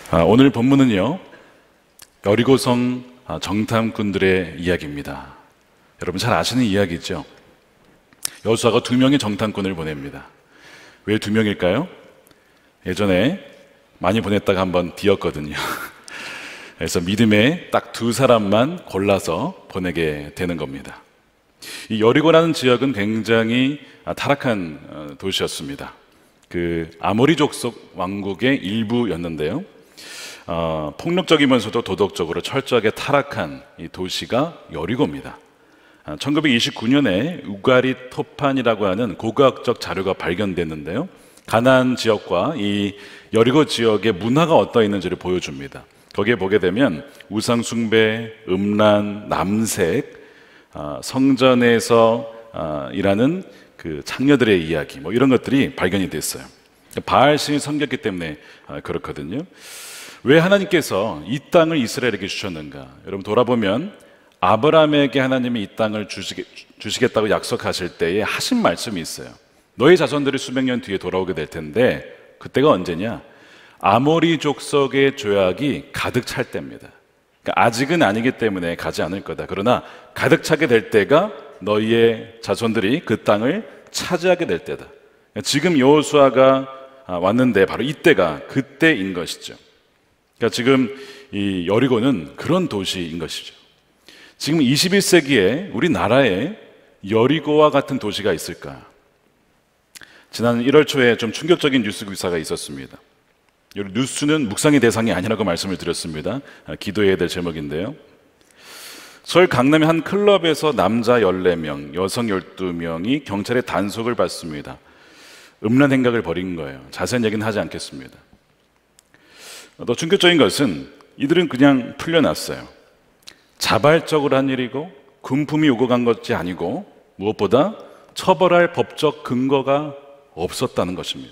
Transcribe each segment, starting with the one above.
오늘 본문은요, 여리고성 정탐꾼들의 이야기입니다. 여러분 잘 아시는 이야기죠? 여호수아가 2명의 정탐꾼을 보냅니다. 왜 2명일까요? 예전에 많이 보냈다가 한번 뒤었거든요. 그래서 믿음에 딱 2사람만 골라서 보내게 되는 겁니다. 이 여리고라는 지역은 굉장히 타락한 도시였습니다. 그 아모리 족속 왕국의 일부였는데요, 폭력적이면서도 도덕적으로 철저하게 타락한 이 도시가 여리고입니다. 1929년에 우가리 토판이라고 하는 고고학적 자료가 발견됐는데요, 가나안 지역과 이 여리고 지역의 문화가 어떠 있는지를 보여줍니다. 거기에 보게 되면 우상 숭배, 음란, 남색, 성전에서 일하는 그 창녀들의 이야기, 뭐 이런 것들이 발견이 됐어요. 바알 신이 섬겼기 때문에 그렇거든요. 왜 하나님께서 이 땅을 이스라엘에게 주셨는가? 여러분 돌아보면 아브라함에게 하나님이 이 땅을 주시겠다고 약속하실 때에 하신 말씀이 있어요. 너희 자손들이 수백 년 뒤에 돌아오게 될 텐데, 그때가 언제냐? 아모리 족속의 조약이 가득 찰 때입니다. 그러니까 아직은 아니기 때문에 가지 않을 거다. 그러나 가득 차게 될 때가 너희의 자손들이 그 땅을 차지하게 될 때다. 지금 여호수아가 왔는데 바로 이때가 그때인 것이죠. 그러니까 지금 이 여리고는 그런 도시인 것이죠. 지금 21세기에 우리나라에 여리고와 같은 도시가 있을까? 지난 1월 초에 좀 충격적인 뉴스 기사가 있었습니다. 이 뉴스는 묵상의 대상이 아니라고 말씀을 드렸습니다. 기도해야 될 제목인데요, 서울 강남의 한 클럽에서 남자 14명, 여성 12명이 경찰의 단속을 받습니다. 음란 행각을 벌인 거예요. 자세한 얘기는 하지 않겠습니다. 더 충격적인 것은 이들은 그냥 풀려났어요. 자발적으로 한 일이고 금품이 오고 간 것이 아니고 무엇보다 처벌할 법적 근거가 없었다는 것입니다.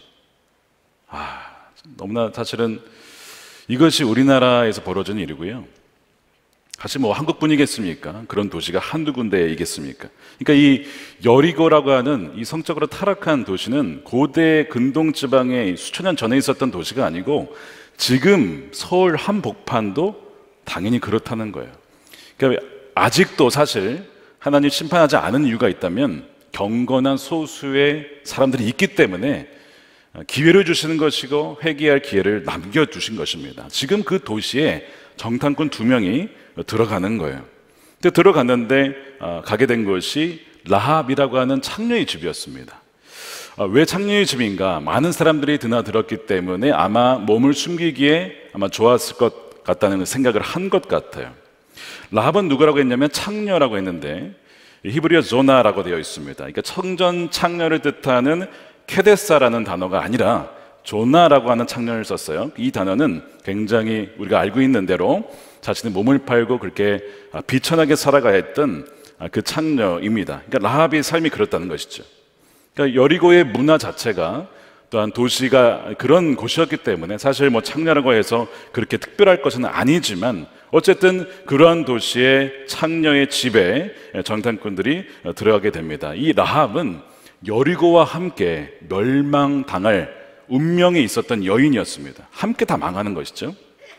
너무나 사실은 이것이 우리나라에서 벌어진 일이고요. 사실 뭐 한국뿐이겠습니까? 그런 도시가 한두 군데이겠습니까? 그러니까 이 여리고라고 하는 이 성적으로 타락한 도시는 고대 근동 지방에 수천 년 전에 있었던 도시가 아니고 지금 서울 한복판도 당연히 그렇다는 거예요. 그러니까 아직도 사실 하나님 심판하지 않은 이유가 있다면 경건한 소수의 사람들이 있기 때문에 기회를 주시는 것이고 회개할 기회를 남겨주신 것입니다. 지금 그 도시에 정탐꾼 2명이 들어가는 거예요. 근데 들어갔는데 가게 된 것이 라합이라고 하는 창녀의 집이었습니다. 왜 창녀의 집인가? 많은 사람들이 드나들었기 때문에 아마 몸을 숨기기에 아마 좋았을 것 같다는 생각을 한 것 같아요. 라합은 누구라고 했냐면 창녀라고 했는데 히브리어 조나라고 되어 있습니다. 그러니까 청전 창녀를 뜻하는 케데사라는 단어가 아니라 조나라고 하는 창녀를 썼어요. 이 단어는 굉장히 우리가 알고 있는 대로 자신의 몸을 팔고 그렇게 비천하게 살아가야 했던 그 창녀입니다. 그러니까 라합의 삶이 그렇다는 것이죠. 그러니까 여리고의 문화 자체가 또한 도시가 그런 곳이었기 때문에 사실 뭐 창녀라고 해서 그렇게 특별할 것은 아니지만 어쨌든 그러한 도시의 창녀의 집에 정탐꾼들이 들어가게 됩니다. 이 라합은 여리고와 함께 멸망당할 운명에 있었던 여인이었습니다. 함께 다 망하는 것이죠.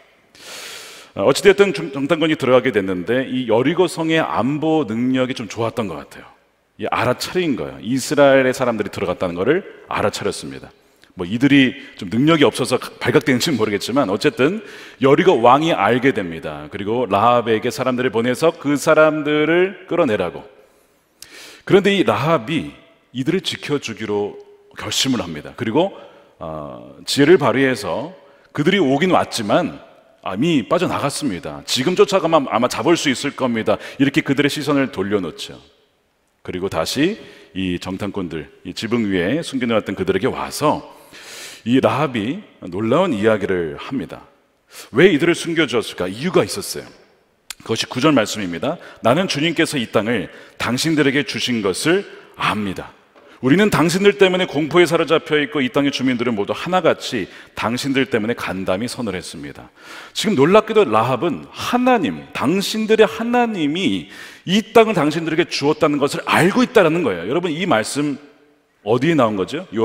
어찌됐든 정탐꾼이 들어가게 됐는데 이 여리고 성의 안보 능력이 좀 좋았던 것 같아요. 알아차린 거예요. 이스라엘의 사람들이 들어갔다는 것을 알아차렸습니다. 뭐 이들이 좀 능력이 없어서 발각되는지는 모르겠지만 어쨌든 여리고 왕이 알게 됩니다. 그리고 라합에게 사람들을 보내서 그 사람들을 끌어내라고. 그런데 이 라합이 이들을 지켜주기로 결심을 합니다. 그리고 지혜를 발휘해서 그들이 오긴 왔지만 이미 빠져나갔습니다. 지금 쫓아가면 아마 잡을 수 있을 겁니다. 이렇게 그들의 시선을 돌려놓죠. 그리고 다시 이 정탐꾼들, 이 지붕 위에 숨겨놓았던 그들에게 와서 이 라합이 놀라운 이야기를 합니다. 왜 이들을 숨겨주었을까? 이유가 있었어요. 그것이 9절 말씀입니다. 나는 주님께서 이 땅을 당신들에게 주신 것을 압니다. 우리는 당신들 때문에 공포에 사로잡혀 있고 이 땅의 주민들은 모두 하나같이 당신들 때문에 간담이 선을 했습니다. 지금 놀랍게도 라합은 하나님, 당신들의 하나님이 이 땅을 당신들에게 주었다는 것을 알고 있다는 거예요. 여러분 이 말씀 어디에 나온 거죠?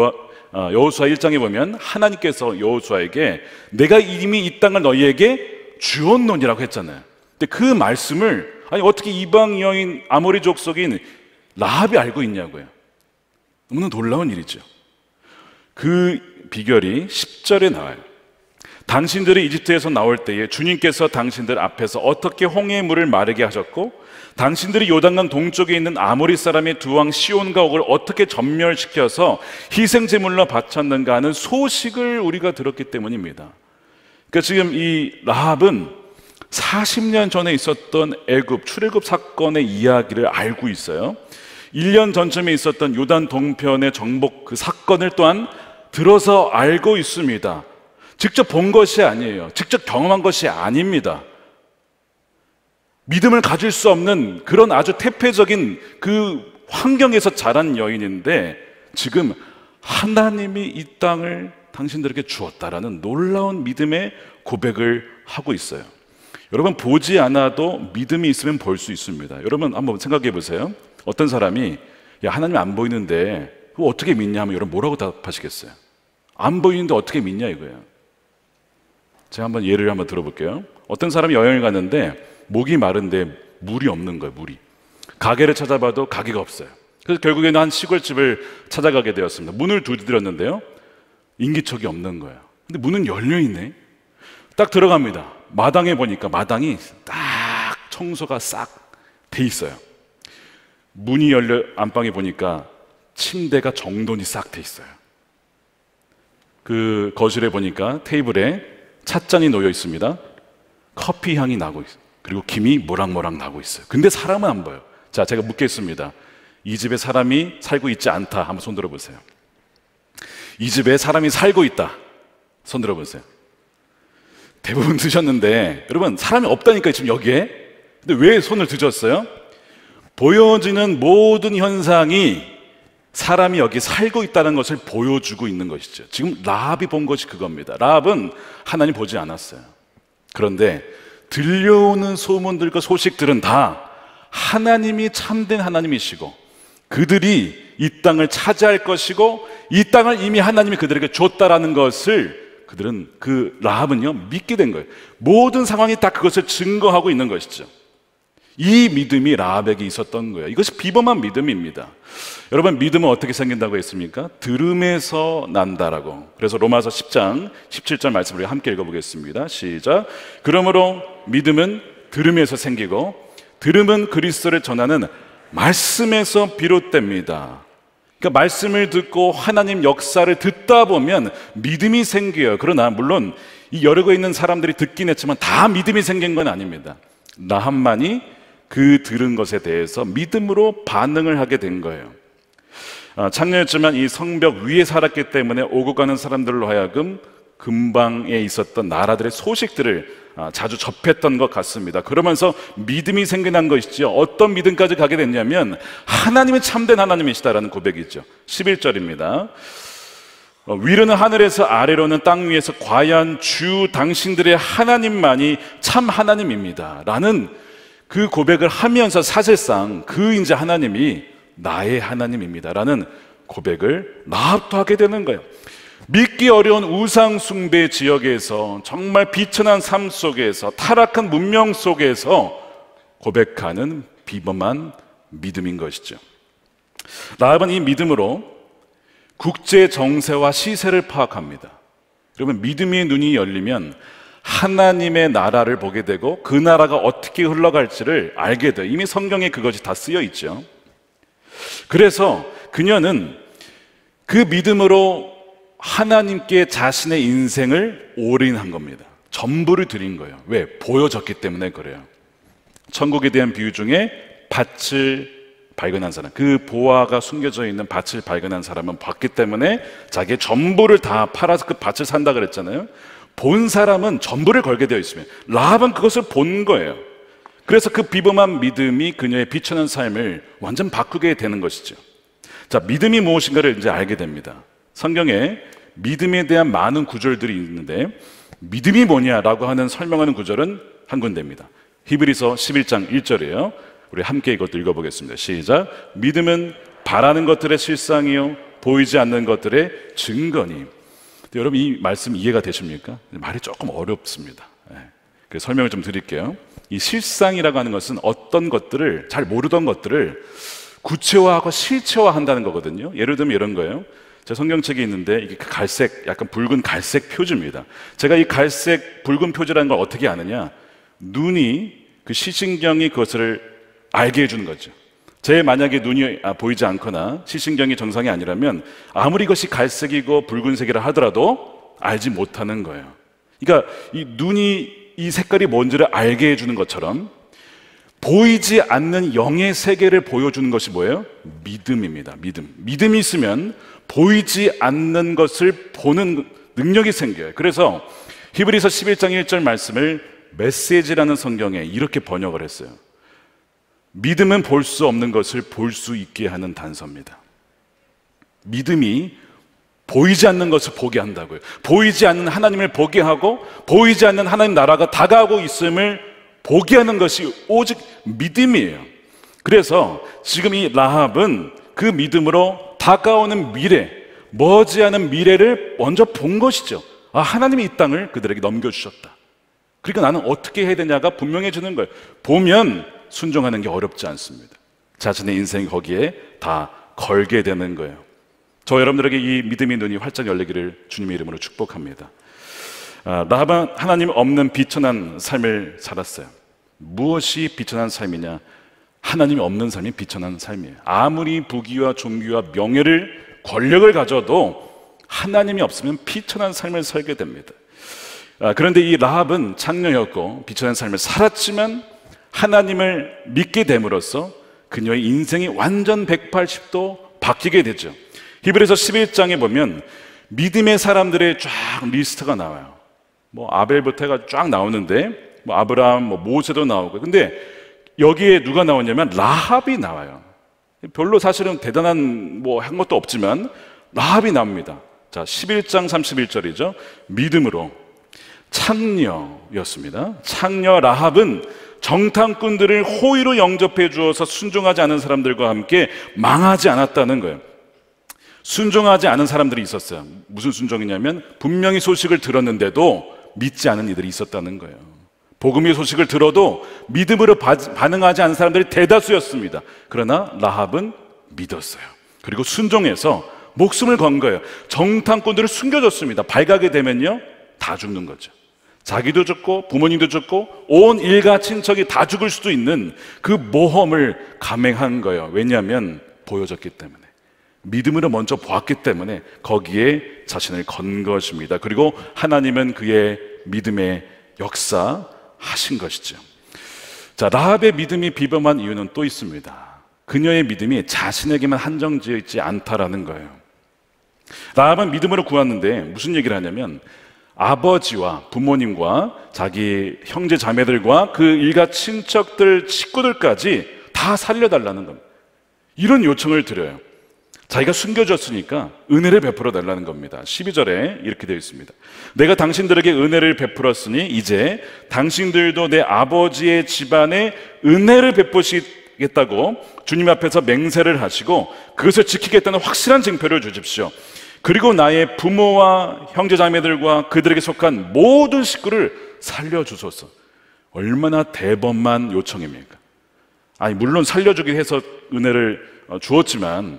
여호수아 1장에 보면 하나님께서 여호수아에게 내가 이미 이 땅을 너희에게 주었노니라고 했잖아요. 근데 그 말씀을 아니 어떻게 이방 여인 아모리 족속인 라합이 알고 있냐고요. 너무나 놀라운 일이죠. 그 비결이 10절에 나와요. 당신들이 이집트에서 나올 때에 주님께서 당신들 앞에서 어떻게 홍해의 물을 마르게 하셨고 당신들이 요단강 동쪽에 있는 아모리 사람의 두 왕 시온과 옥을 어떻게 전멸시켜서 희생제물로 바쳤는가 하는 소식을 우리가 들었기 때문입니다. 그러니까 지금 이 라합은 40년 전에 있었던 애굽 출애굽 사건의 이야기를 알고 있어요. 1년 전쯤에 있었던 요단 동편의 정복 그 사건을 또한 들어서 알고 있습니다. 직접 본 것이 아니에요. 직접 경험한 것이 아닙니다. 믿음을 가질 수 없는 그런 아주 태폐적인 그 환경에서 자란 여인인데 지금 하나님이 이 땅을 당신들에게 주었다라는 놀라운 믿음의 고백을 하고 있어요. 여러분, 보지 않아도 믿음이 있으면 볼 수 있습니다. 여러분 한번 생각해 보세요. 어떤 사람이 야 하나님 안 보이는데 그거 어떻게 믿냐 하면 여러분 뭐라고 답하시겠어요? 안 보이는데 어떻게 믿냐 이거예요. 제가 한번 예를 한번 들어볼게요. 어떤 사람이 여행을 갔는데 목이 마른데 물이 없는 거예요. 물이. 가게를 찾아봐도 가게가 없어요. 그래서 결국에는 한 시골집을 찾아가게 되었습니다. 문을 두드렸는데요 인기척이 없는 거예요. 근데 문은 열려있네. 딱 들어갑니다. 마당에 보니까 마당이 딱 청소가 싹 돼 있어요. 문이 열려 안방에 보니까 침대가 정돈이 싹 돼 있어요. 그 거실에 보니까 테이블에 찻잔이 놓여 있습니다. 커피 향이 나고 있어요. 그리고 김이 모락모락 나고 있어요. 근데 사람은 안 보여요. 자, 제가 묻겠습니다. 이 집에 사람이 살고 있지 않다. 한번 손 들어보세요. 이 집에 사람이 살고 있다. 손 들어보세요. 대부분 드셨는데 여러분 사람이 없다니까요 지금 여기에. 근데 왜 손을 드셨어요? 보여지는 모든 현상이 사람이 여기 살고 있다는 것을 보여주고 있는 것이죠. 지금 라합이 본 것이 그겁니다. 라합은 하나님 보지 않았어요. 그런데 들려오는 소문들과 소식들은 다 하나님이 참된 하나님이시고 그들이 이 땅을 차지할 것이고 이 땅을 이미 하나님이 그들에게 줬다라는 것을 그들은 그 라합은요 믿게 된 거예요. 모든 상황이 다 그것을 증거하고 있는 것이죠. 이 믿음이 라합에게 있었던 거예요. 이것이 비범한 믿음입니다. 여러분 믿음은 어떻게 생긴다고 했습니까? 들음에서 난다라고. 그래서 로마서 10장 17절 말씀을 함께 읽어보겠습니다. 시작. 그러므로 믿음은 들음에서 생기고 들음은 그리스도를 전하는 말씀에서 비롯됩니다. 그러니까 말씀을 듣고 하나님 역사를 듣다 보면 믿음이 생겨요. 그러나 물론 이 여르고 있는 사람들이 듣긴 했지만 다 믿음이 생긴 건 아닙니다. 라합만이 그 들은 것에 대해서 믿음으로 반응을 하게 된 거예요. 창녀였지만 이 성벽 위에 살았기 때문에 오고 가는 사람들로 하여금 근방에 있었던 나라들의 소식들을 자주 접했던 것 같습니다. 그러면서 믿음이 생겨난 것이죠. 어떤 믿음까지 가게 됐냐면 하나님이 참된 하나님이시다라는 고백이죠. 11절입니다. 위로는 하늘에서 아래로는 땅 위에서 과연 주 당신들의 하나님만이 참 하나님입니다 라는 그 고백을 하면서 사실상 그 이제 하나님이 나의 하나님입니다 라는 고백을 라합도 하게 되는 거예요. 믿기 어려운 우상 숭배 지역에서 정말 비천한 삶 속에서 타락한 문명 속에서 고백하는 비범한 믿음인 것이죠. 라합은 이 믿음으로 국제 정세와 시세를 파악합니다. 여러분 믿음의 눈이 열리면 하나님의 나라를 보게 되고 그 나라가 어떻게 흘러갈지를 알게 돼요. 이미 성경에 그것이 다 쓰여 있죠. 그래서 그녀는 그 믿음으로 하나님께 자신의 인생을 올인한 겁니다. 전부를 드린 거예요. 왜? 보여졌기 때문에 그래요. 천국에 대한 비유 중에 밭을 발견한 사람, 그 보화가 숨겨져 있는 밭을 발견한 사람은 봤기 때문에 자기의 전부를 다 팔아서 그 밭을 산다 그랬잖아요. 본 사람은 전부를 걸게 되어 있으면 라합은 그것을 본 거예요. 그래서 그 비범한 믿음이 그녀의 비천한 삶을 완전 바꾸게 되는 것이죠. 자, 믿음이 무엇인가를 이제 알게 됩니다. 성경에 믿음에 대한 많은 구절들이 있는데 믿음이 뭐냐라고 하는 설명하는 구절은 한 군데입니다. 히브리서 11장 1절이에요. 우리 함께 이것도 읽어보겠습니다. 시작. 믿음은 바라는 것들의 실상이요 보이지 않는 것들의 증거니. 여러분, 이 말씀 이해가 되십니까? 말이 조금 어렵습니다. 그래서 설명을 좀 드릴게요. 이 실상이라고 하는 것은 어떤 것들을, 잘 모르던 것들을 구체화하고 실체화한다는 거거든요. 예를 들면 이런 거예요. 제 성경책에 있는데 이게 갈색, 약간 붉은 갈색 표지입니다. 제가 이 갈색 붉은 표지라는 걸 어떻게 아느냐? 눈이, 그 시신경이 그것을 알게 해주는 거죠. 제 만약에 눈이 보이지 않거나 시신경이 정상이 아니라면 아무리 이것이 갈색이고 붉은색이라 하더라도 알지 못하는 거예요. 그러니까 이 눈이 이 색깔이 뭔지를 알게 해주는 것처럼 보이지 않는 영의 세계를 보여주는 것이 뭐예요? 믿음입니다. 믿음이 있으면 보이지 않는 것을 보는 능력이 생겨요. 그래서 히브리서 11장 1절 말씀을 메시지라는 성경에 이렇게 번역을 했어요. 믿음은 볼 수 없는 것을 볼 수 있게 하는 단서입니다. 믿음이 보이지 않는 것을 보게 한다고요. 보이지 않는 하나님을 보게 하고 보이지 않는 하나님 나라가 다가오고 있음을 보게 하는 것이 오직 믿음이에요. 그래서 지금 이 라합은 그 믿음으로 다가오는 미래, 머지않은 미래를 먼저 본 것이죠. 하나님이 이 땅을 그들에게 넘겨주셨다. 그러니까 나는 어떻게 해야 되냐가 분명해지는 거예요. 보면 순종하는 게 어렵지 않습니다. 자신의 인생이 거기에 다 걸게 되는 거예요. 저 여러분들에게 이 믿음의 눈이 활짝 열리기를 주님의 이름으로 축복합니다. 라합은 하나님 없는 비천한 삶을 살았어요. 무엇이 비천한 삶이냐? 하나님이 없는 삶이 비천한 삶이에요. 아무리 부귀와 존귀와 명예를, 권력을 가져도 하나님이 없으면 비천한 삶을 살게 됩니다. 그런데 이 라합은 창녀였고 비천한 삶을 살았지만 하나님을 믿게 됨으로써 그녀의 인생이 완전 180도 바뀌게 되죠. 히브리서 11장에 보면 믿음의 사람들의 쫙 리스트가 나와요. 아벨부터 해가 쫙 나오는데 아브라함, 모세도 나오고. 근데 여기에 누가 나오냐면 라합이 나와요. 별로 사실은 대단한 한 것도 없지만 라합이 나옵니다. 자, 11장 31절이죠. 믿음으로 창녀였습니다. 창녀 라합은 정탐꾼들을 호의로 영접해 주어서 순종하지 않은 사람들과 함께 망하지 않았다는 거예요. 순종하지 않은 사람들이 있었어요. 무슨 순종이냐면 분명히 소식을 들었는데도 믿지 않은 이들이 있었다는 거예요. 복음의 소식을 들어도 믿음으로 반응하지 않은 사람들이 대다수였습니다. 그러나 라합은 믿었어요. 그리고 순종해서 목숨을 건 거예요. 정탐꾼들을 숨겨줬습니다. 발각이 되면요 다 죽는 거죠. 자기도 죽고 부모님도 죽고 온 일가 친척이 다 죽을 수도 있는 그 모험을 감행한 거예요. 왜냐하면 보여졌기 때문에, 믿음으로 먼저 보았기 때문에 거기에 자신을 건 것입니다. 그리고 하나님은 그의 믿음의 역사하신 것이죠. 자, 라합의 믿음이 비범한 이유는 또 있습니다. 그녀의 믿음이 자신에게만 한정되어 있지 않다라는 거예요. 라합은 믿음으로 구웠는데 무슨 얘기를 하냐면 아버지와 부모님과 자기 형제 자매들과 그 일가 친척들, 식구들까지 다 살려달라는 겁니다. 이런 요청을 드려요. 자기가 숨겨졌으니까 은혜를 베풀어 달라는 겁니다. 12절에 이렇게 되어 있습니다. 내가 당신들에게 은혜를 베풀었으니 이제 당신들도 내 아버지의 집안에 은혜를 베푸시겠다고 주님 앞에서 맹세를 하시고 그것을 지키겠다는 확실한 증표를 주십시오. 그리고 나의 부모와 형제자매들과 그들에게 속한 모든 식구를 살려주소서. 얼마나 대범한 요청입니까? 물론 살려주기 해서 은혜를 주었지만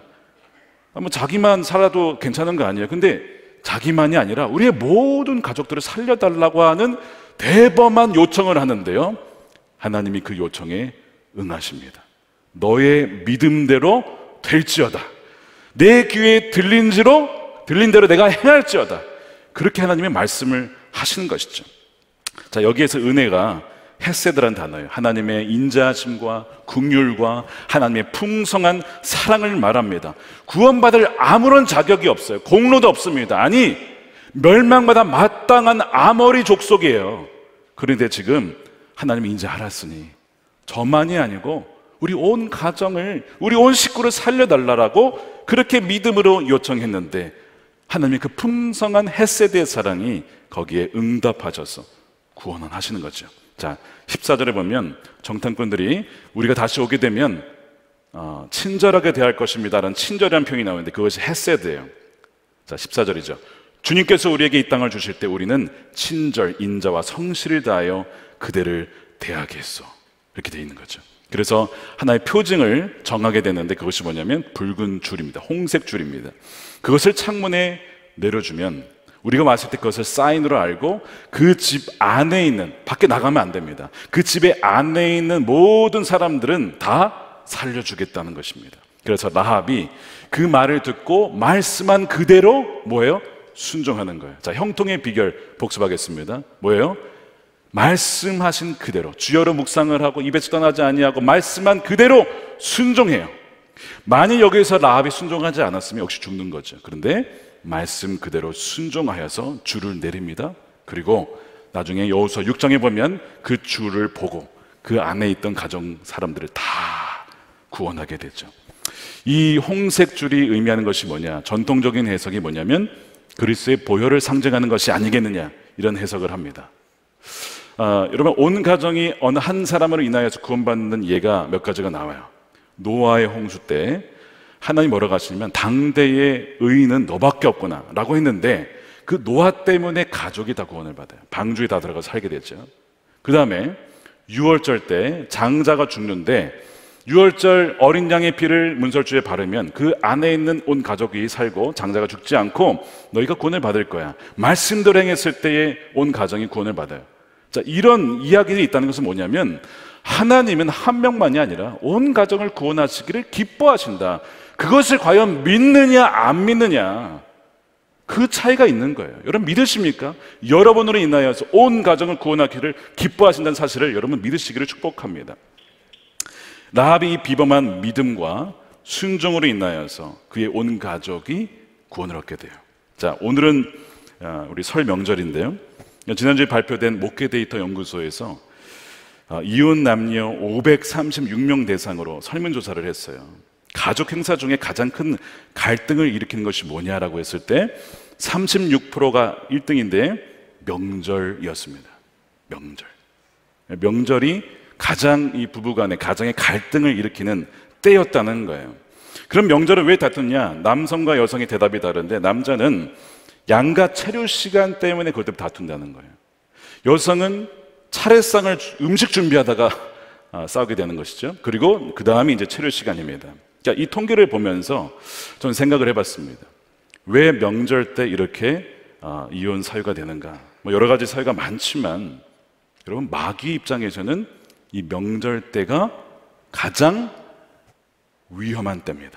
자기만 살아도 괜찮은 거 아니에요. 근데 자기만이 아니라 우리의 모든 가족들을 살려달라고 하는 대범한 요청을 하는데요, 하나님이 그 요청에 응하십니다. 너의 믿음대로 될지어다. 내 귀에 들린 대로 내가 행할지어다. 그렇게 하나님의 말씀을 하시는 것이죠. 자, 여기에서 은혜가 헤세드라는 단어예요. 하나님의 인자하심과 긍휼과 하나님의 풍성한 사랑을 말합니다. 구원받을 아무런 자격이 없어요. 공로도 없습니다. 멸망마다 마땅한 아모리 족속이에요. 그런데 지금 하나님이 인자하셨으니 저만이 아니고 우리 온 가정을, 우리 온 식구를 살려달라고 그렇게 믿음으로 요청했는데 하나님의 그 풍성한 헤세드의 사랑이 거기에 응답하셔서 구원을 하시는 거죠. 자, 14절에 보면 정탐꾼들이 우리가 다시 오게 되면 친절하게 대할 것입니다라는 친절이라는 표현이 나오는데 그것이 헤세드예요. 자, 14절이죠. 주님께서 우리에게 이 땅을 주실 때 우리는 친절, 인자와 성실을 다하여 그대를 대하겠소. 이렇게 되어 있는 거죠. 그래서 하나의 표징을 정하게 되는데 그것이 뭐냐면 붉은 줄입니다. 홍색 줄입니다. 그것을 창문에 내려주면 우리가 왔을 때 그것을 사인으로 알고 그 집 안에 있는, 밖에 나가면 안 됩니다. 그 집의 안에 있는 모든 사람들은 다 살려주겠다는 것입니다. 그래서 라합이 그 말을 듣고 말씀한 그대로 뭐예요? 순종하는 거예요. 자, 형통의 비결 복습하겠습니다. 뭐예요? 말씀하신 그대로 주여로 묵상을 하고 입에서 떠나지 아니하고 말씀한 그대로 순종해요. 만일 여기에서 라합이 순종하지 않았으면 역시 죽는 거죠. 그런데 말씀 그대로 순종하여서 줄을 내립니다. 그리고 나중에 여호수아 6장에 보면 그 줄을 보고 그 안에 있던 가정 사람들을 다 구원하게 되죠. 이 홍색 줄이 의미하는 것이 뭐냐? 전통적인 해석이 뭐냐면 그리스도의 보혈을 상징하는 것이 아니겠느냐, 이런 해석을 합니다. 여러분, 온 가정이 어느 한 사람으로 인하여서 구원받는 예가 몇 가지가 나와요. 노아의 홍수 때 하나님 뭐라고 하시냐면 당대의 의인은 너밖에 없구나 라고 했는데 그 노아 때문에 가족이 다 구원을 받아요. 방주에 다 들어가서 살게 됐죠. 그 다음에 유월절 때 장자가 죽는데 유월절 어린 양의 피를 문설주에 바르면 그 안에 있는 온 가족이 살고 장자가 죽지 않고 너희가 구원을 받을 거야. 말씀대로 행했을 때에 온 가정이 구원을 받아요. 자, 이런 이야기들이 있다는 것은 뭐냐면 하나님은 한 명만이 아니라 온 가정을 구원하시기를 기뻐하신다. 그것을 과연 믿느냐 안 믿느냐, 그 차이가 있는 거예요. 여러분 믿으십니까? 여러분으로 인하여서 온 가정을 구원하기를 기뻐하신다는 사실을 여러분 믿으시기를 축복합니다. 라합이 이 비범한 믿음과 순종으로 인하여서 그의 온 가족이 구원을 얻게 돼요. 자, 오늘은 우리 설 명절인데요. 지난주에 발표된 목회 데이터 연구소에서 이혼 남녀 536명 대상으로 설문조사를 했어요. 가족 행사 중에 가장 큰 갈등을 일으키는 것이 뭐냐라고 했을 때 36%가 1등인데 명절이었습니다. 명절이 가장 이 부부간의 가정의 갈등을 일으키는 때였다는 거예요. 그럼 명절을 왜 다투냐? 남성과 여성의 대답이 다른데 남자는 양가 체류 시간 때문에 그것 때문에 다툰다는 거예요. 여성은 차례상을 음식 준비하다가 싸우게 되는 것이죠. 그리고 그 다음이 이제 체류 시간입니다. 자, 이 통계를 보면서 저는 생각을 해봤습니다. 왜 명절 때 이렇게 이혼 사유가 되는가? 뭐 여러 가지 사유가 많지만 여러분, 마귀 입장에서는 이 명절 때가 가장 위험한 때입니다.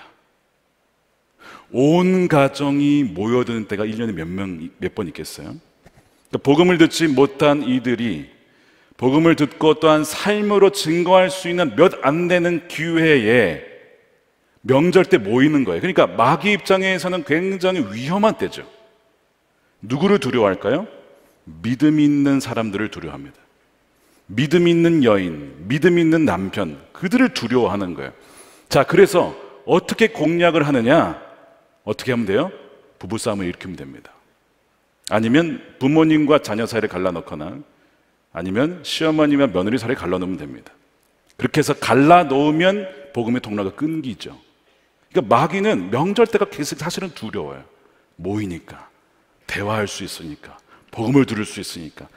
온 가정이 모여드는 때가 1년에 몇 번 있겠어요? 그러니까 복음을 듣지 못한 이들이 복음을 듣고 또한 삶으로 증거할 수 있는 몇 안 되는 기회에 명절 때 모이는 거예요. 그러니까 마귀 입장에서는 굉장히 위험한 때죠. 누구를 두려워할까요? 믿음 있는 사람들을 두려워합니다. 믿음 있는 여인, 믿음 있는 남편, 그들을 두려워하는 거예요. 자, 그래서 어떻게 공략을 하느냐? 어떻게 하면 돼요? 부부싸움을 일으키면 됩니다. 아니면 부모님과 자녀 사이를 갈라놓거나 아니면 시어머니와 며느리 사이를 갈라놓으면 됩니다. 그렇게 해서 갈라놓으면 복음의 통로가 끊기죠. 그러니까 마귀는 명절 때가 계속 사실은 두려워요. 모이니까, 대화할 수 있으니까, 복음을 들을 수 있으니까.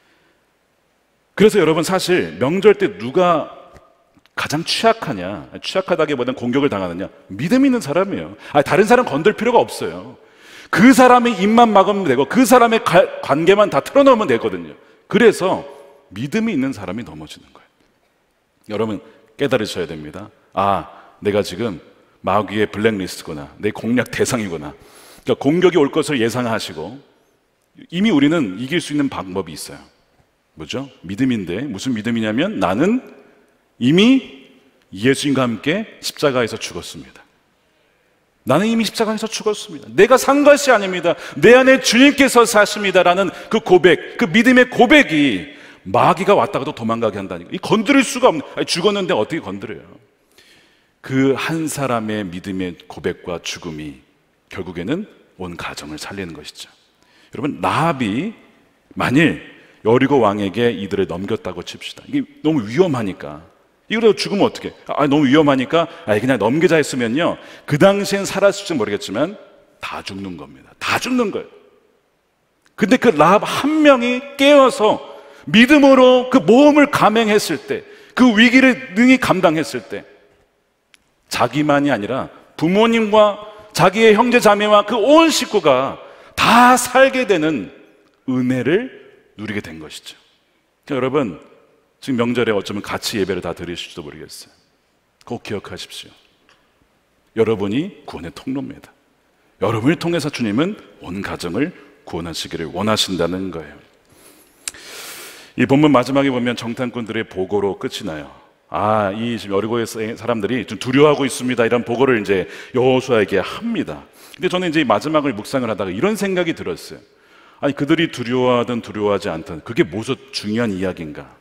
그래서 여러분, 사실 명절 때 누가 가장 취약하냐? 취약하다기보다는 공격을 당하느냐? 믿음 있는 사람이에요. 다른 사람 건들 필요가 없어요. 그 사람의 입만 막으면 되고 그 사람의 관계만 다 틀어놓으면 되거든요. 그래서 믿음이 있는 사람이 넘어지는 거예요. 여러분 깨달으셔야 됩니다. 내가 지금 마귀의 블랙리스트구나, 내 공략 대상이구나. 그러니까 공격이 올 것을 예상하시고 이미 우리는 이길 수 있는 방법이 있어요. 뭐죠? 믿음인데, 무슨 믿음이냐면 나는 이미 예수님과 함께 십자가에서 죽었습니다. 나는 이미 십자가에서 죽었습니다. 내가 산 것이 아닙니다. 내 안에 주님께서 사십니다라는 그 고백, 그 믿음의 고백이 마귀가 왔다가도 도망가게 한다니까. 건드릴 수가 없는, 죽었는데 어떻게 건드려요? 그 한 사람의 믿음의 고백과 죽음이 결국에는 온 가정을 살리는 것이죠. 여러분, 라합이 만일 여리고 왕에게 이들을 넘겼다고 칩시다. 이게 너무 위험하니까 이거라도 죽으면 어떡해? 너무 위험하니까 그냥 넘기자 했으면요, 그 당시엔 살았을지 모르겠지만 다 죽는 겁니다. 다 죽는 거예요. 근데 그 라합 한 명이 깨어서 믿음으로 그 모험을 감행했을 때, 그 위기를 능히 감당했을 때, 자기만이 아니라 부모님과 자기의 형제 자매와 그 온 식구가 다 살게 되는 은혜를 누리게 된 것이죠. 그러니까 여러분, 지금 명절에 어쩌면 같이 예배를 다 드리실지도 모르겠어요. 꼭 기억하십시오. 여러분이 구원의 통로입니다. 여러분을 통해서 주님은 온 가정을 구원하시기를 원하신다는 거예요. 이 본문 마지막에 보면 정탐꾼들의 보고로 끝이 나요. 이 지금 여리고의 사람들이 좀 두려워하고 있습니다, 이런 보고를 이제 여호수아에게 합니다. 근데 저는 이제 마지막을 묵상을 하다가 이런 생각이 들었어요. 그들이 두려워하든 두려워하지 않든 그게 무슨 중요한 이야기인가?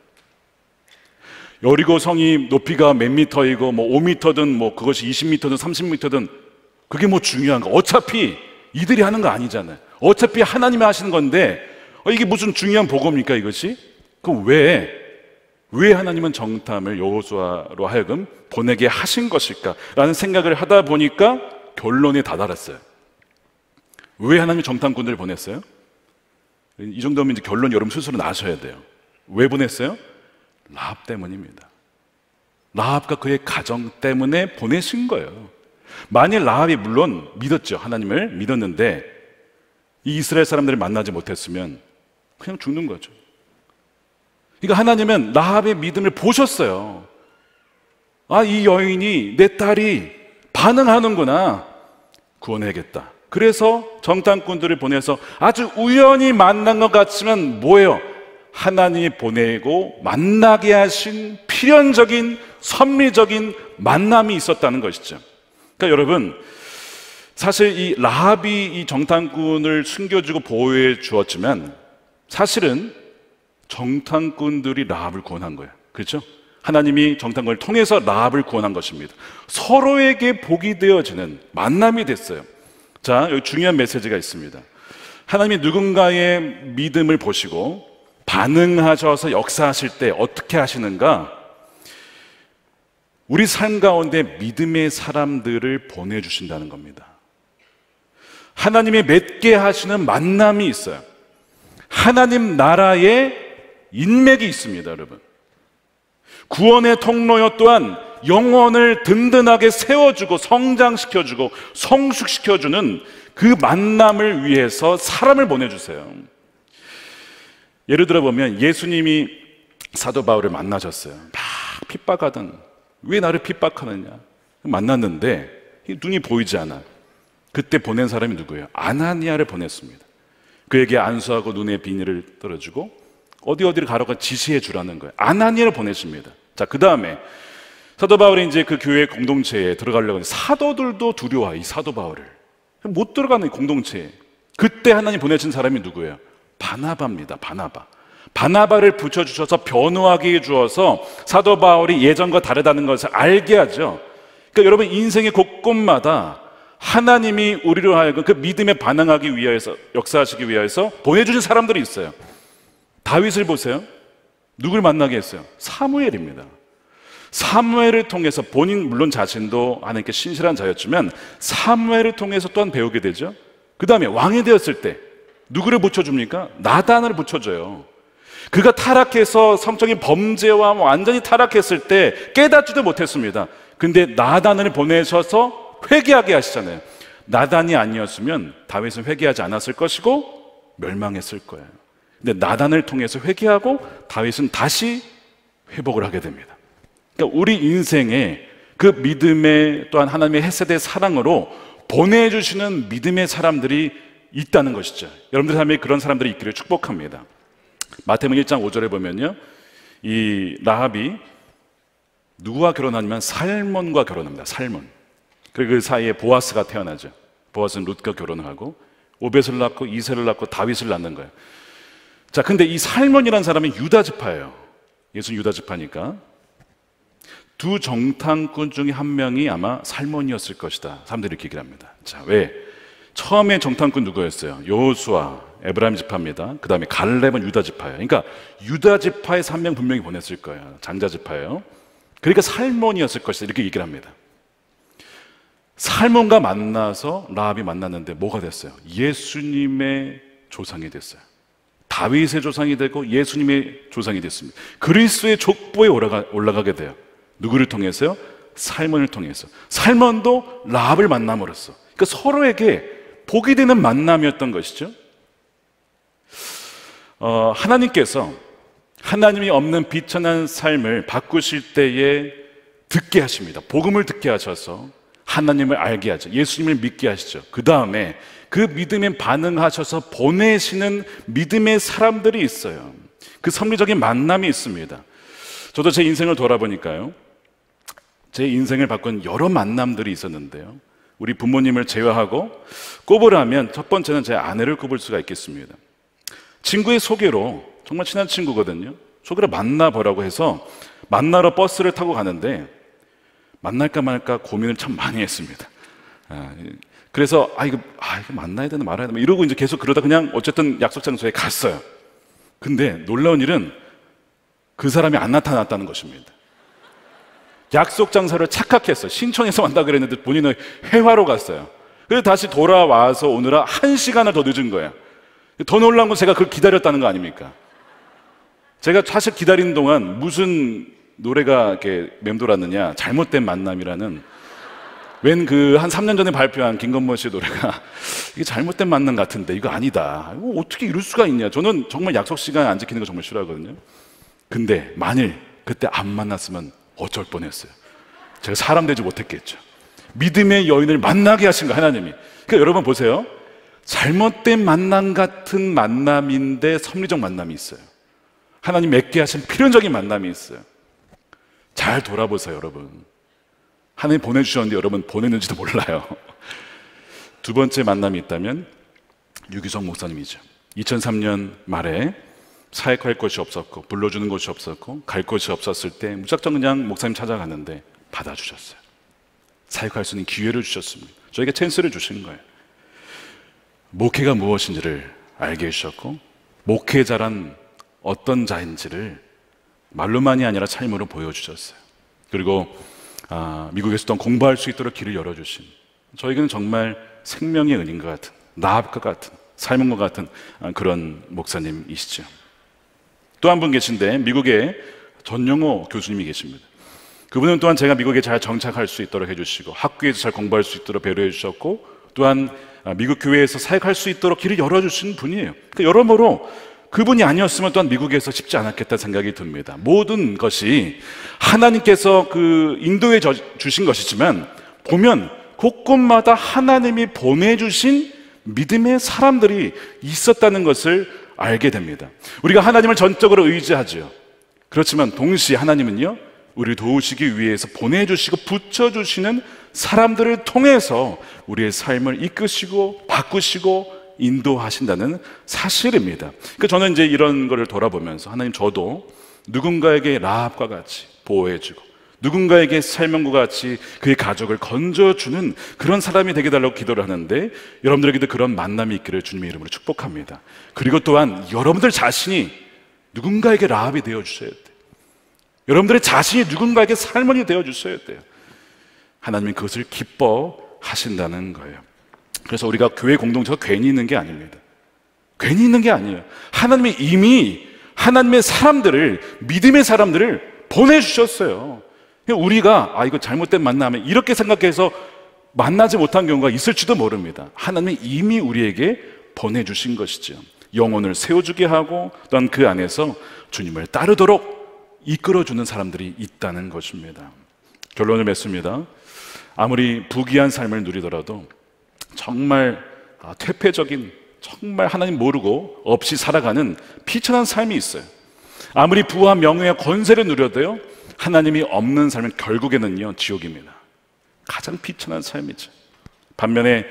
여리고 성이 높이가 몇 미터이고 5미터든 그것이 20미터든 30미터든 그게 중요한가? 어차피 이들이 하는 거 아니잖아요. 어차피 하나님이 하시는 건데 이게 무슨 중요한 보고입니까, 이것이? 그럼 왜 하나님은 정탐을 여호수아로 하여금 보내게 하신 것일까? 라는 생각을 하다 보니까 결론에 다다랐어요. 왜 하나님이 정탐꾼들을 보냈어요? 이 정도면 이제 결론 여러분 스스로 나셔야 돼요. 왜 보냈어요? 라합 때문입니다. 라합과 그의 가정 때문에 보내신 거예요. 만일 라합이 물론 믿었죠. 하나님을 믿었는데 이 이스라엘 사람들을 만나지 못했으면 그냥 죽는 거죠. 그러니까 하나님은 라합의 믿음을 보셨어요. 이 여인이, 내 딸이 반응하는구나, 구원해야겠다. 그래서 정탐꾼들을 보내서 아주 우연히 만난 것 같지만 뭐예요? 하나님이 보내고 만나게 하신 필연적인 섭리적인 만남이 있었다는 것이죠. 그러니까 여러분, 사실 이 라합이 이 정탐꾼을 숨겨주고 보호해 주었지만 사실은 정탐꾼들이 라합을 구원한 거예요. 그렇죠? 하나님이 정탐꾼을 통해서 라합을 구원한 것입니다. 서로에게 복이 되어지는 만남이 됐어요. 자, 여기 중요한 메시지가 있습니다. 하나님이 누군가의 믿음을 보시고 반응하셔서 역사하실 때 어떻게 하시는가? 우리 삶 가운데 믿음의 사람들을 보내주신다는 겁니다. 하나님이 맺게 하시는 만남이 있어요. 하나님 나라의 인맥이 있습니다, 여러분. 구원의 통로여 또한 영혼을 든든하게 세워주고 성장시켜주고 성숙시켜주는 그 만남을 위해서 사람을 보내주세요. 예를 들어 보면 예수님이 사도 바울을 만나셨어요. 막 핍박하던, 왜 나를 핍박하느냐, 만났는데 눈이 보이지 않아. 그때 보낸 사람이 누구예요? 아나니아를 보냈습니다. 그에게 안수하고 눈의 비닐을 떨어주고 어디를 가라고 지시해 주라는 거예요. 아나니아를 보내십니다. 자, 그 다음에 사도 바울이 이제 그 교회 공동체에 들어가려고 하는데 사도들도 두려워, 이 사도 바울을 못 들어가는 공동체에. 그때 하나님 보내신 사람이 누구예요? 바나바입니다. 바나바를 붙여주셔서 변호하게 해주어서 사도 바울이 예전과 다르다는 것을 알게 하죠. 그러니까 여러분, 인생의 곳곳마다 하나님이 우리로 하여금 그 믿음에 반응하기 위해서, 역사하시기 위해서 보내주신 사람들이 있어요. 다윗을 보세요. 누굴 만나게 했어요? 사무엘입니다. 사무엘을 통해서 본인 물론 자신도 하나님께 신실한 자였지만 사무엘을 통해서 또한 배우게 되죠. 그 다음에 왕이 되었을 때 누구를 붙여줍니까? 나단을 붙여줘요. 그가 타락해서 성적인 범죄와 완전히 타락했을 때 깨닫지도 못했습니다. 근데 나단을 보내셔서 회개하게 하시잖아요. 나단이 아니었으면 다윗은 회개하지 않았을 것이고 멸망했을 거예요. 근데 나단을 통해서 회개하고 다윗은 다시 회복을 하게 됩니다. 그러니까 우리 인생에 그 믿음의 또한 하나님의 헤세드의 사랑으로 보내주시는 믿음의 사람들이 있다는 것이죠. 여러분들 삶에 그런 사람들이 있기를 축복합니다. 마태복음 1장 5절에 보면요, 이 라합이 누구와 결혼하냐면 살몬과 결혼합니다. 살몬. 그리고 그 사이에 보아스가 태어나죠. 보아스는 룻과 결혼을 하고 오벳을 낳고 이세를 낳고 다윗을 낳는 거예요. 자, 근데 이 살몬이라는 사람이 유다 지파예요. 예수는 유다 지파니까 두 정탐꾼 중에 한 명이 아마 살몬이었을 것이다, 사람들이 이렇게 얘기를 합니다. 자, 왜? 처음에 정탐꾼 누구였어요? 여호수아, 에브라임 지파입니다. 그 다음에 갈렙은 유다 지파예요. 그러니까 유다 지파에서 한 명 분명히 보냈을 거예요. 장자 지파예요. 그러니까 살몬이었을 것이다 이렇게 얘기를 합니다. 살몬과 만나서 라합이 만났는데 뭐가 됐어요? 예수님의 조상이 됐어요. 다윗의 조상이 되고 예수님의 조상이 됐습니다. 그리스도의 족보에 올라가게 돼요. 누구를 통해서요? 살몬을 통해서. 살몬도 라합을 만남으로써, 그러니까 서로에게 복이 되는 만남이었던 것이죠. 하나님께서 하나님이 없는 비천한 삶을 바꾸실 때에 듣게 하십니다. 복음을 듣게 하셔서 하나님을 알게 하죠. 예수님을 믿게 하시죠. 그 다음에 그 믿음에 반응하셔서 보내시는 믿음의 사람들이 있어요. 그 섭리적인 만남이 있습니다. 저도 제 인생을 돌아보니까요, 제 인생을 바꾼 여러 만남들이 있었는데요, 우리 부모님을 제외하고 꼽으라면 첫 번째는 제 아내를 꼽을 수가 있겠습니다. 친구의 소개로, 정말 친한 친구거든요, 소개로 만나보라고 해서 만나러 버스를 타고 가는데 만날까 말까 고민을 참 많이 했습니다. 그래서 이거 만나야 되나 말아야 되나 이러고 이제 계속 그러다 그냥 어쨌든 약속 장소에 갔어요. 근데 놀라운 일은 그 사람이 안 나타났다는 것입니다. 약속 장소를 착각했어요. 신촌에서 만나기로 그랬는데 본인은 회화로 갔어요. 그래서 다시 돌아와서 오느라 1시간을 더 늦은 거예요. 더 놀라운 건 제가 그걸 기다렸다는 거 아닙니까? 제가 사실 기다리는 동안 무슨 노래가 이렇게 맴돌았느냐, 잘못된 만남이라는, 웬 그 한 3년 전에 발표한 김건모 씨의 노래가 이게 잘못된 만남 같은데 이거 아니다, 이거 어떻게 이럴 수가 있냐. 저는 정말 약속 시간 안 지키는 거 정말 싫어하거든요. 근데 만일 그때 안 만났으면 어쩔 뻔했어요. 제가 사람 되지 못했겠죠. 믿음의 여인을 만나게 하신 거 하나님이. 그러니까 여러분 보세요, 잘못된 만남 같은 만남인데 섭리적 만남이 있어요. 하나님 맺게 하신 필연적인 만남이 있어요. 잘 돌아보세요, 여러분. 하나님 보내주셨는데 여러분 보냈는지도 몰라요. 두 번째 만남이 있다면 유기성 목사님이죠. 2003년 말에 사역할 곳이 없었고 불러주는 곳이 없었고 갈 곳이 없었을 때 무작정 그냥 목사님 찾아갔는데 받아주셨어요. 사역할 수 있는 기회를 주셨습니다. 저에게 찬스를 주신 거예요. 목회가 무엇인지를 알게 해주셨고 목회자란 어떤 자인지를 말로만이 아니라 삶으로 보여주셨어요. 그리고 미국에서도 공부할 수 있도록 길을 열어주신, 저에게는 정말 생명의 은인과 같은, 라합과 같은, 살몬과 같은 그런 목사님이시죠. 또 한 분 계신데 미국에 전영호 교수님이 계십니다. 그분은 또한 제가 미국에 잘 정착할 수 있도록 해주시고 학교에서 잘 공부할 수 있도록 배려해 주셨고 또한 미국 교회에서 사역할 수 있도록 길을 열어주신 분이에요. 그러니까 여러모로 그분이 아니었으면 또한 미국에서 쉽지 않았겠다 생각이 듭니다. 모든 것이 하나님께서 인도해 주신 것이지만 보면 곳곳마다 하나님이 보내주신 믿음의 사람들이 있었다는 것을 알게 됩니다. 우리가 하나님을 전적으로 의지하죠. 그렇지만 동시에 하나님은요, 우리를 도우시기 위해서 보내주시고 붙여주시는 사람들을 통해서 우리의 삶을 이끄시고 바꾸시고 인도하신다는 사실입니다. 그러니까 저는 이제 이런 거를 돌아보면서 하나님, 저도 누군가에게 라합과 같이 보호해주고 누군가에게 살몬과 같이 그의 가족을 건져주는 그런 사람이 되게 달라고 기도를 하는데 여러분들에게도 그런 만남이 있기를 주님의 이름으로 축복합니다. 그리고 또한 여러분들 자신이 누군가에게 라합이 되어주셔야 돼요. 여러분들의 자신이 누군가에게 살몬이 되어주셔야 돼요. 하나님은 그것을 기뻐하신다는 거예요. 그래서 우리가 교회 공동체가 괜히 있는 게 아닙니다. 괜히 있는 게 아니에요. 하나님이 이미 하나님의 사람들을, 믿음의 사람들을 보내주셨어요. 우리가 이거 잘못된 만남에 이렇게 생각해서 만나지 못한 경우가 있을지도 모릅니다. 하나님이 이미 우리에게 보내주신 것이죠. 영혼을 세워주게 하고 또한 그 안에서 주님을 따르도록 이끌어주는 사람들이 있다는 것입니다. 결론을 맺습니다. 아무리 부귀한 삶을 누리더라도 정말 퇴폐적인, 정말 하나님 모르고 없이 살아가는 비천한 삶이 있어요. 아무리 부와 명예와 권세를 누려도요, 하나님이 없는 삶은 결국에는요 지옥입니다. 가장 비천한 삶이죠. 반면에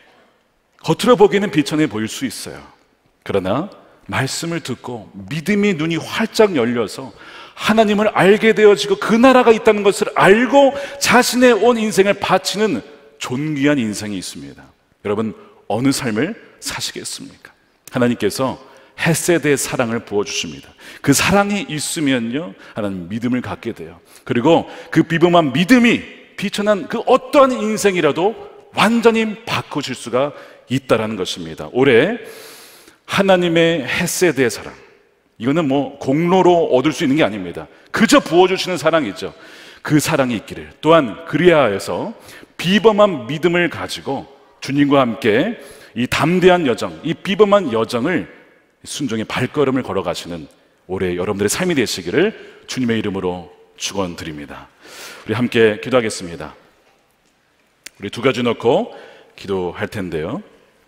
겉으로 보기에는 비천해 보일 수 있어요. 그러나 말씀을 듣고 믿음의 눈이 활짝 열려서 하나님을 알게 되어지고 그 나라가 있다는 것을 알고 자신의 온 인생을 바치는 존귀한 인생이 있습니다. 여러분, 어느 삶을 사시겠습니까? 하나님께서 헤세드의 사랑을 부어주십니다. 그 사랑이 있으면요, 하나님 믿음을 갖게 돼요. 그리고 그 비범한 믿음이 비천한 그 어떠한 인생이라도 완전히 바꾸실 수가 있다라는 것입니다. 올해 하나님의 헤세드의 사랑, 이거는 뭐 공로로 얻을 수 있는 게 아닙니다. 그저 부어주시는 사랑이죠. 그 사랑이 있기를, 또한 그리하여 해서 비범한 믿음을 가지고 주님과 함께 이 담대한 여정, 이 비범한 여정을 순종의 발걸음을 걸어가시는 올해 여러분들의 삶이 되시기를 주님의 이름으로 축원드립니다. 우리 함께 기도하겠습니다. 우리 두 가지 놓고 기도할 텐데요.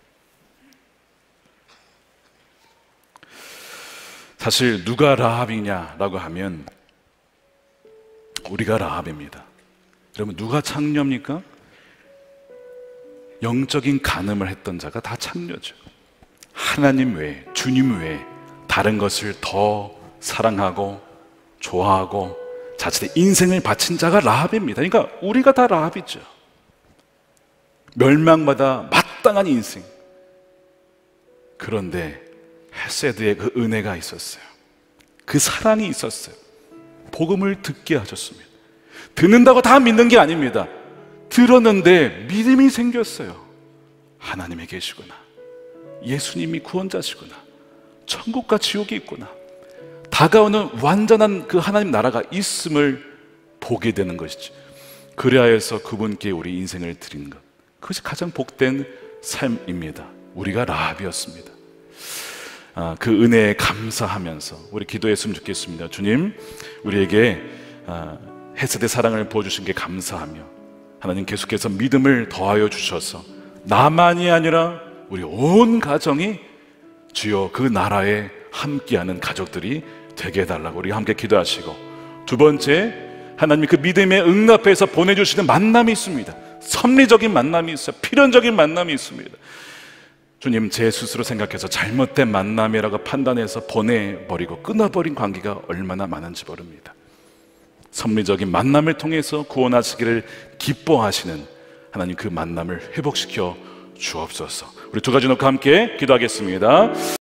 사실 누가 라합이냐라고 하면 우리가 라합입니다. 여러분, 누가 창녀입니까? 영적인 간음을 했던 자가 다 창녀죠. 하나님 외에, 주님 외에 다른 것을 더 사랑하고 좋아하고 자신의 인생을 바친 자가 라합입니다. 그러니까 우리가 다 라합이죠. 멸망받아 마땅한 인생. 그런데 헤세드의 그 은혜가 있었어요. 그 사랑이 있었어요. 복음을 듣게 하셨습니다. 듣는다고 다 믿는 게 아닙니다. 들었는데 믿음이 생겼어요. 하나님이 계시구나, 예수님이 구원자시구나, 천국과 지옥이 있구나, 다가오는 완전한 그 하나님 나라가 있음을 보게 되는 것이죠. 그리하여서 그분께 우리 인생을 드리는 것, 그것이 가장 복된 삶입니다. 우리가 라합이었습니다. 그 은혜에 감사하면서 우리 기도했으면 좋겠습니다. 주님, 우리에게 헤세드의 사랑을 부어주신 게 감사하며, 하나님 계속해서 믿음을 더하여 주셔서 나만이 아니라 우리 온 가정이 주여 그 나라에 함께하는 가족들이 되게 해달라고 우리 함께 기도하시고, 두 번째, 하나님이 그 믿음의 응답해서 보내주시는 만남이 있습니다. 섭리적인 만남이 있어요. 필연적인 만남이 있습니다. 주님, 제 스스로 생각해서 잘못된 만남이라고 판단해서 보내버리고 끊어버린 관계가 얼마나 많은지 모릅니다. 섭리적인 만남을 통해서 구원하시기를 기뻐하시는 하나님, 그 만남을 회복시켜 주옵소서. 우리 두 가지 놓고 함께 기도하겠습니다.